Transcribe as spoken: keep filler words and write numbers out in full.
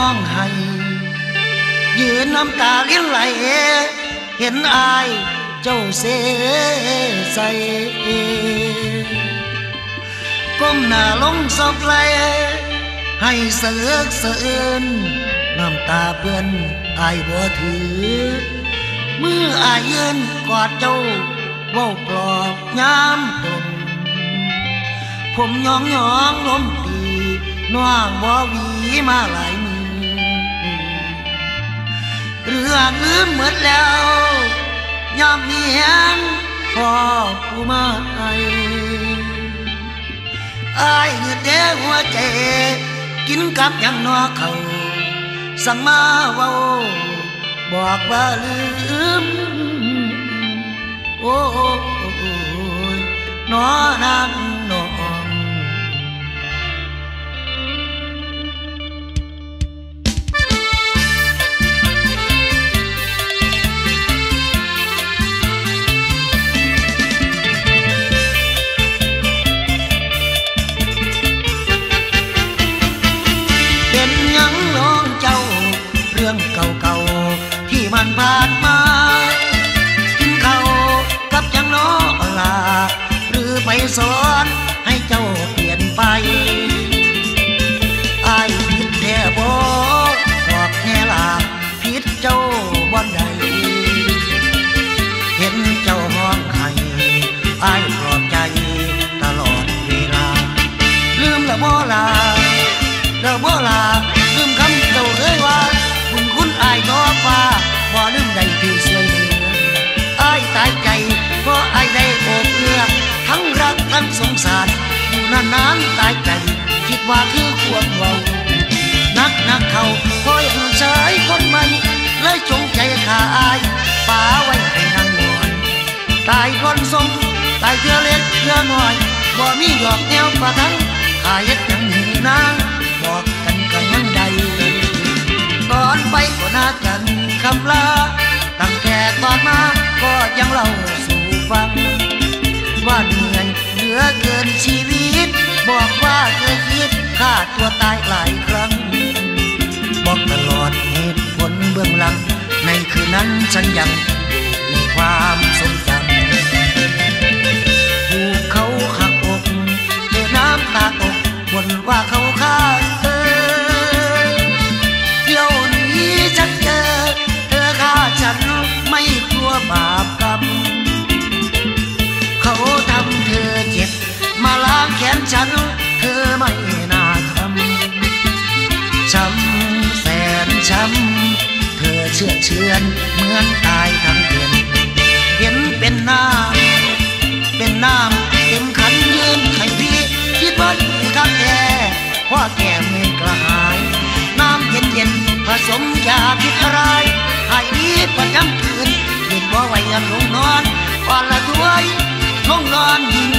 องให้ยืนน้ำตาเลี้ยงไหลเห็นอายเจ้าเสียใส่ก้มหน้าลงศพไหลให้เสือกเสือนน้ำตาเปื้อนอายบ่ถือมืออายยืนกอดเจ้าเว้าปลอบย้ำตนผมยองยองล้มตีน้องบ่หวีมาหลายมือเรื่องลืมหมดแล้วยามเมียนพ่อผู้มาไออายเงือดเด้หัวใจกินกับยังนอเขาสั่งมาเว้าบอกว่าลืมโอ้ยน้อนางน้องเป็นยังน้องเจ้าเรื่องเก่าๆที่มันผ่านมากินข้าวกับจังน้อลาหรือไปสอนให้เจ้าเปลี่ยนไปอายผิดแท้บ่บอกแน่ล่ะผิดเจ้าบ่ได้เห็นเจ้าห้องไห้อายปลอบใจตลอดเวลาลืมละบ่ล่ะละบ่ล่ะลืมคำเจ้าเคยว่าบุญคุณอายต่อฟ้าบ่ลืมได้ที่ช่วยเหลืออายตายใจเพราะอายได้โอบเอื้อทั้งรักทั้งสงสารอยู่นานๆตายใจคิดว่าคือควรเว้านักนักเขาคอยหาชายคนใหม่เลยจงใจฆ่าอายป่าไว้ให้นางนอนตายคนสมตายเทื่อเล็กเทื่อน้อยบ่มีหยอกแนวประทังข้าเฮ็ดหยังให้นางบอกกันกันยังใดตอนไปก็น่ากันคำลาตั้งแต่ตอนมาก็ยังเล่าสู่ฟังว่าเหนื่อยเหลือเกินชีวิตบอกว่าเคยคิดฆ่าตัวตายหลายครั้งบอกตลอดเหตุผลเบื้องหลังในคืนนั้นฉันยังอยู่ในความทรงจำถูกเขาหักอกเจอน้ำตาตกบ่นว่าเขาฆ่าเธอเที่ยวนี้ฉันเจอเธอฆ่าฉันไม่กลัวบาปกรรมเขาทำเธอเจ็บมาล้างแค้นฉันเธอไม่น่าทำช้ำแสนช้ำเธอเชื่อเชื่อนเหมือนตายทั้งเป็นเห็นเป็นน้ำเป็นน้ำเต็มขันยืนให้พี่คิดว่าดีครับแท้เพราะแก่เมื่อกระหายน้ำเย็นเย็นผสมยาพิษอะไรให้ดีประจำคืนเห็นว่าไว้ยังลงนอนก่อนละถ้วยลงนอนยิง